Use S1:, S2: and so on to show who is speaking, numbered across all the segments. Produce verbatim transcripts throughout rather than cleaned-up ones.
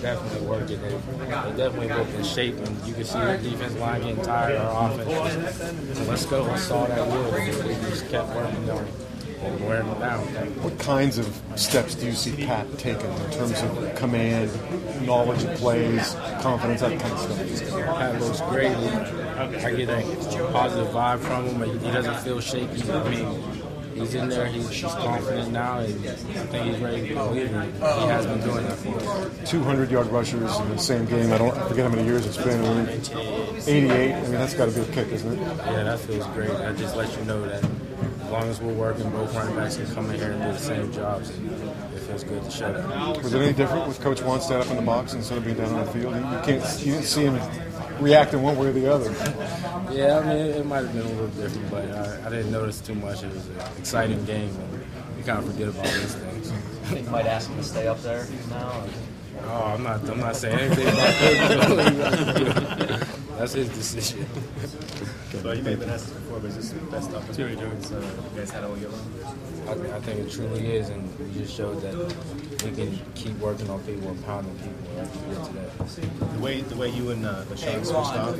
S1: definitely working. They, they definitely look in shape, and you can see the defense line getting tired. Our offense, so let's go. We saw that wood, and we just kept working on it and wearing them down.
S2: What kinds of steps do you see Pat taking in terms of command, knowledge of plays, confidence, that kind of stuff?
S1: Pat looks great. I get a positive vibe from him. He doesn't feel shaky. I mean, he's in there. He's, he's confident now, and I think he's ready to be a leader. He has been doing that for us.
S2: two hundred yard rushers in the same game. I don't I forget how many years it's been. eighty-eight. I mean, that's got to be a kick, isn't it?
S1: Yeah, that feels great. That just lets you know that as long as we're working, both running backs can come in here and do the same jobs. And it feels good to show that.
S2: Was it any different with Coach Wannstedt up in the box instead of being down on the field? You, you can't. You didn't see him reacting one way or the other.
S1: Yeah, I mean, it, it might have been a little different, but I, I didn't notice too much. It was an exciting game, and you kind of forget about these things.
S3: I think you might ask him to stay up there now.
S1: Oh, I'm not. I'm not saying anything about Coach. That's his decision.
S4: So you may have been asked this before, but is this the best opportunity uh, you guys had all year long?
S1: I, I think it truly is, and we just showed that we can keep working on people and pounding people like we did today.
S4: The way the way you and uh, Deshaun switched off.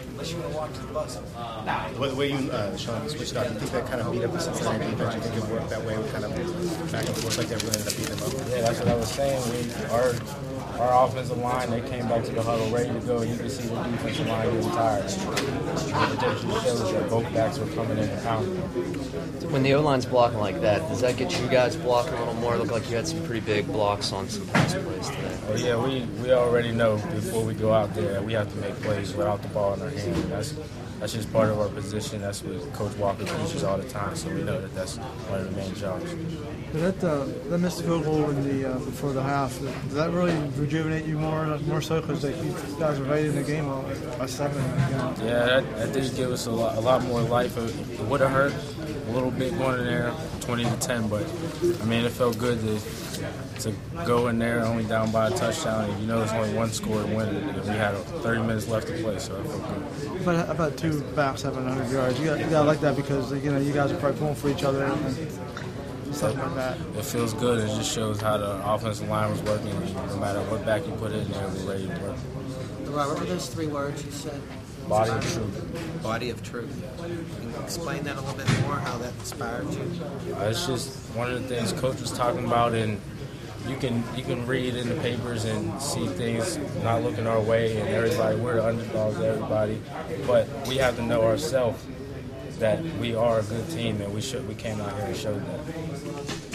S4: The way you, uh, Sean, switched off, do you think that kind of beat up the Cincinnati defense? Do you think it worked that way? We kind of back and forth like that really ended up beating them up?
S1: Yeah, that's what I was saying. We, our our offensive line, they came back to the huddle ready to go. You can see the defensive line getting tired. It just shows that both backs were coming in and pounding.
S3: When the O-line's blocking like that, does that get you guys blocking a little more? It looked like you had some pretty big blocks on some pass plays today.
S1: Oh, yeah, we, we already know before we go out there that we have to make plays without the ball in our hand. That's that's just part of our position. That's what Coach Walker teaches all the time. So we know that that's one of the main jobs.
S5: That uh, that missed field goal in the uh, before the half. Does that really rejuvenate you more more so because like, you guys were right in the game by seven? You know?
S1: Yeah, that, that did give us a lot, a lot more life. It, it would have hurt a little bit going in there, twenty to ten, but I mean it felt good to to go in there only down by a touchdown, and you know there's only one score to win it, and we had thirty minutes left to play, so it felt good.
S5: But about two backs having one hundred yards, you got, you got to like that because you know you guys are probably pulling for each other and stuff like that.
S1: It feels good. It just shows how the offensive line was working. No matter what back you put in there, we're ready to work.
S6: Right, what were those three words you said?
S1: Body of truth.
S6: Body of truth. Can you explain that a little bit more, how that inspired you?
S1: Uh, it's just one of the things Coach was talking about, and you can you can read in the papers and see things not looking our way, and everybody, we're the underdogs, everybody. But we have to know ourselves that we are a good team, and we should we came out here and showed that.